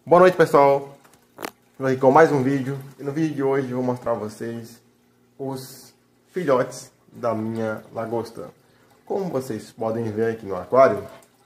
Boa noite, pessoal. Estou aqui com mais um vídeo. E no vídeo de hoje eu vou mostrar a vocês os filhotes da minha lagosta. Como vocês podem ver aqui no aquário,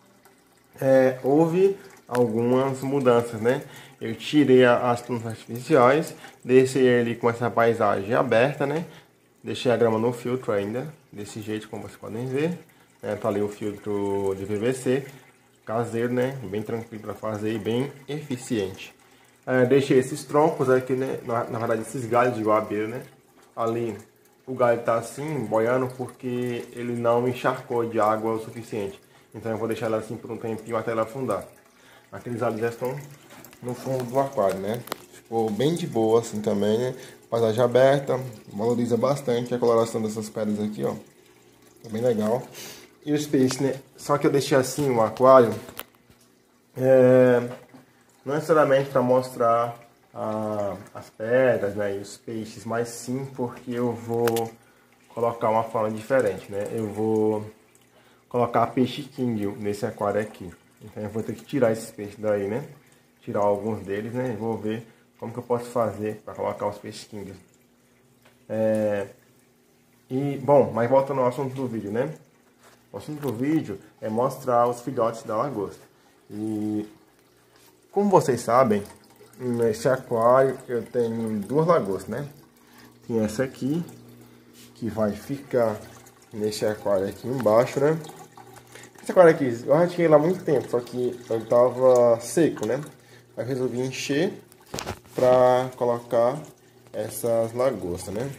houve algumas mudanças, né? Eu tirei as plantas artificiais, deixei ele com essa paisagem aberta, né? Deixei a grama no filtro ainda, desse jeito como vocês podem ver. Tá ali o filtro de PVC caseiro, né? Bem tranquilo para fazer e bem eficiente. Deixei esses troncos aqui, né? Na verdade, esses galhos de goiabeira, né? Ali o galho tá assim, boiando, porque ele não encharcou de água o suficiente. Então eu vou deixar ela assim por um tempinho até ela afundar. Aqueles ali já estão no fundo do aquário, né? Ficou bem de boa assim também, né? Paisagem aberta, valoriza bastante a coloração dessas pedras aqui, ó. Tá bem legal. E os peixes, né? Só que eu deixei assim o aquário, não necessariamente para mostrar as pedras, né, e os peixes, mas sim porque eu vou colocar uma forma diferente, né? Eu vou colocar peixe king nesse aquário aqui. Então eu vou ter que tirar esses peixes daí, né? Tirar alguns deles, né? E vou ver como que eu posso fazer para colocar os peixes king. Bom, mas voltando ao assunto do vídeo, né? O assunto do vídeo é mostrar os filhotes da lagosta. E como vocês sabem, nesse aquário eu tenho duas lagostas, né? Tem essa aqui, que vai ficar nesse aquário aqui embaixo, né? Esse aquário aqui, eu já tinha ele há muito tempo, só que ele tava seco, né? Aí eu resolvi encher pra colocar essas lagostas, né?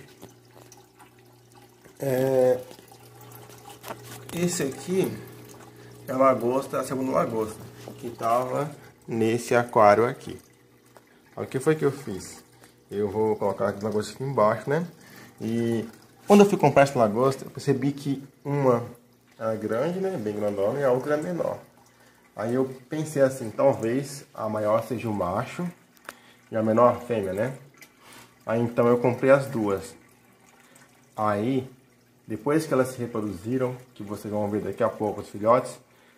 Esse aqui é a lagosta, a segunda lagosta, que tava nesse aquário aqui. Olha o que foi que eu fiz. Eu vou colocar a lagosta aqui embaixo, né? E quando eu fui comprar essa lagosta, eu percebi que uma é grande, né? Bem grandona, e a outra é menor. Aí eu pensei assim, talvez a maior seja o macho e a menor a fêmea, né? Aí então eu comprei as duas. Aí, depois que elas se reproduziram, que vocês vão ver daqui a pouco os filhotes,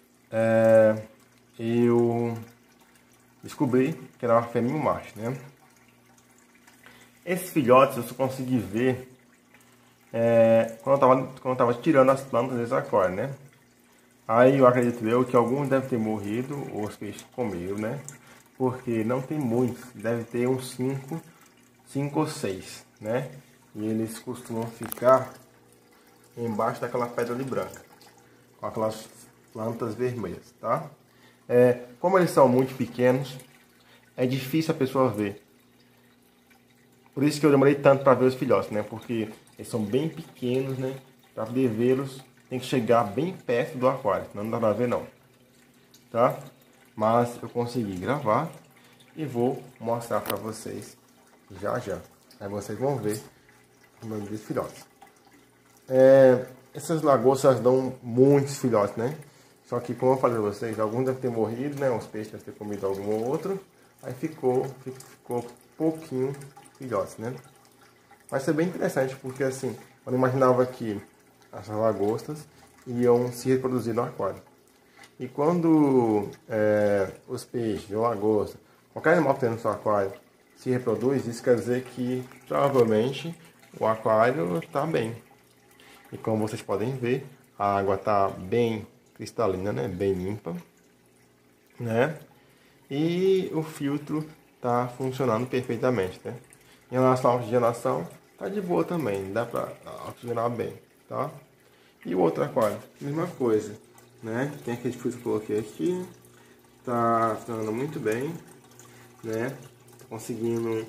eu descobri que era uma fêmea e um macho, né? Esses filhotes eu só consegui ver quando eu tava tirando as plantas desse aquário, né? Aí eu acredito que alguns devem ter morrido, ou os peixes comeram, né? Porque não tem muitos, deve ter uns 5 ou 6, né? E eles costumam ficar embaixo daquela pedra ali branca, com aquelas plantas vermelhas, tá? Como eles são muito pequenos, é difícil a pessoa ver. Por isso que eu demorei tanto para ver os filhotes, né? Porque eles são bem pequenos, né? Para poder vê-los, tem que chegar bem perto do aquário, não dá para ver não, tá? Mas eu consegui gravar e vou mostrar para vocês já já. Aí vocês vão ver o nome dos filhotes. Essas lagostas dão muitos filhotes, né? Só que, como eu falei para vocês, alguns devem ter morrido, né? Os peixes devem ter comido algum ou outro. Aí ficou pouquinho filhotes, né? Vai ser bem interessante, porque assim, eu não imaginava que essas lagostas iam se reproduzir no aquário. E quando os peixes, ou lagosta, qualquer animal que tem no seu aquário se reproduz, isso quer dizer que provavelmente o aquário está bem. E como vocês podem ver, a água está bem cristalina, né? Bem limpa, né? E o filtro está funcionando perfeitamente, né? Em relação à oxigenação, tá de boa também, dá para oxigenar bem, tá? E o outro aquário, mesma coisa, né? Tem aquele filtro que eu coloquei aqui, tá funcionando muito bem, né? Tô conseguindo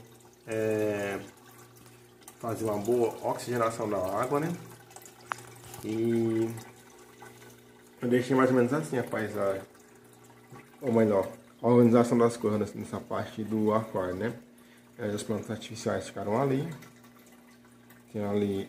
fazer uma boa oxigenação da água, né? E eu deixei mais ou menos assim a paisagem, ou melhor, a organização das coisas nessa parte do aquário, né? As plantas artificiais ficaram ali. Tem ali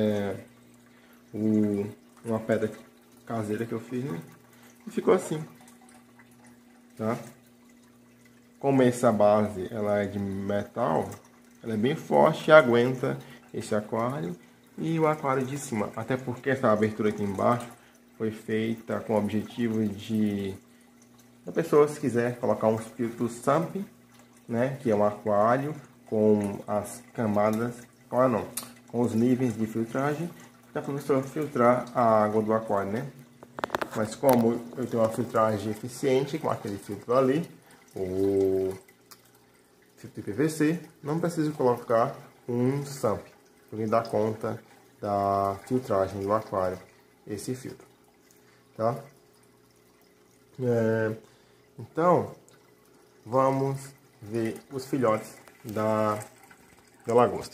uma pedra caseira que eu fiz, né? E ficou assim, tá? Como essa base ela é de metal, ela é bem forte e aguenta esse aquário e o aquário de cima. Até porque essa abertura aqui embaixo foi feita com o objetivo de A pessoa, se quiser colocar um filtro SAMP, né, que é um aquário com as camadas, com os níveis de filtragem, para a pessoa filtrar a água do aquário, né? Mas como eu tenho uma filtragem eficiente com aquele filtro ali, o filtro de PVC, não preciso colocar um SAMP, porque dá conta da filtragem do aquário, esse filtro, tá? Então, vamos ver os filhotes da lagosta.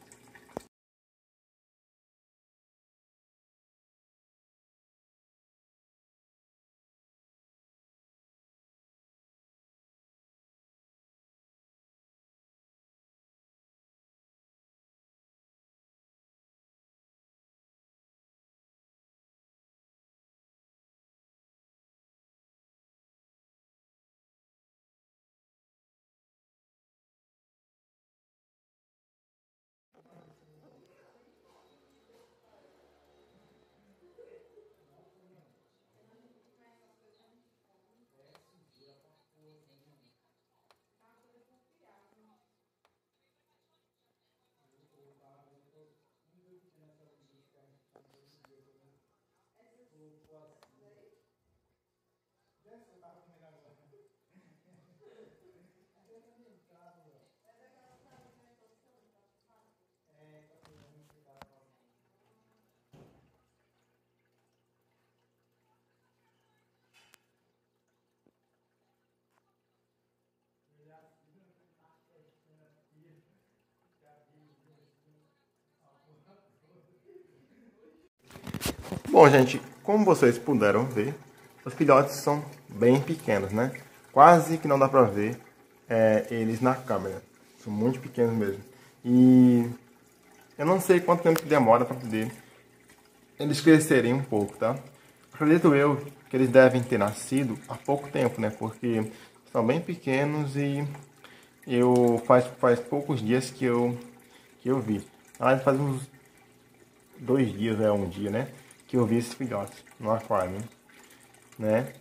Bom, gente, como vocês puderam ver, os filhotes são bem pequenos, né? Quase que não dá pra ver eles na câmera. São muito pequenos mesmo. E eu não sei quanto tempo que demora para poder eles crescerem um pouco, tá? Acredito eu que eles devem ter nascido há pouco tempo, né? Porque são bem pequenos e faz poucos dias que eu vi. Faz uns 2 dias, um dia, né? Que eu vi esses filhotes no aquário, né?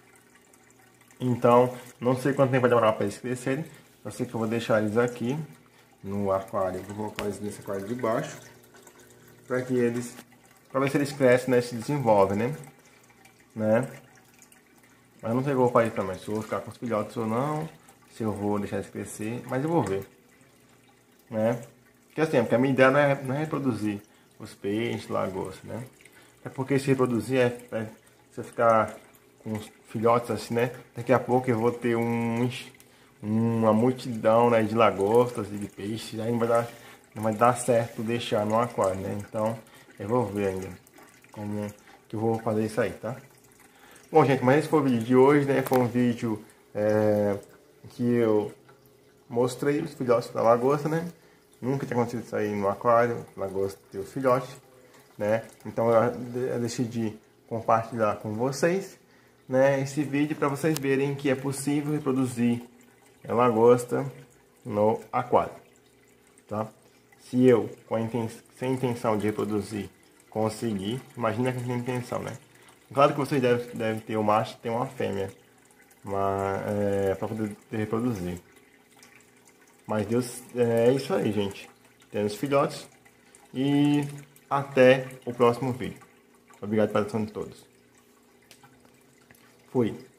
Então, não sei quanto tempo vai demorar para eles crescerem. Eu sei que eu vou deixar eles aqui no aquário. Vou colocar eles nesse aquário de baixo, para que eles, para ver se eles crescem, né? Se desenvolvem, né? Mas não sei o que eu vou fazer também, se eu vou ficar com os filhotes ou não, se eu vou deixar eles crescer, mas eu vou ver, né? Porque a minha ideia não é reproduzir os peixes, lagosta, né? É porque se reproduzir se eu ficar com os filhotes assim, né? Daqui a pouco eu vou ter uma multidão, né, de lagostas e de peixes, aí não vai dar certo deixar no aquário, né? Então eu vou ver ainda como que eu vou fazer isso aí, tá? Bom, gente, mas esse foi o vídeo de hoje, né? Foi um vídeo que eu mostrei os filhotes da lagosta, né? Nunca tinha acontecido isso aí no aquário, lagosta ter os filhotes, né? Então eu decidi compartilhar com vocês, né, esse vídeo para vocês verem que é possível reproduzir lagosta no aquário, tá? Se eu, sem intenção de reproduzir, conseguir, imagina que tem intenção, né? Claro que vocês devem ter um macho e ter uma fêmea, para poder reproduzir. Mas Deus, é isso aí, gente. Temos filhotes e até o próximo vídeo. Obrigado pela atenção de todos. Fui.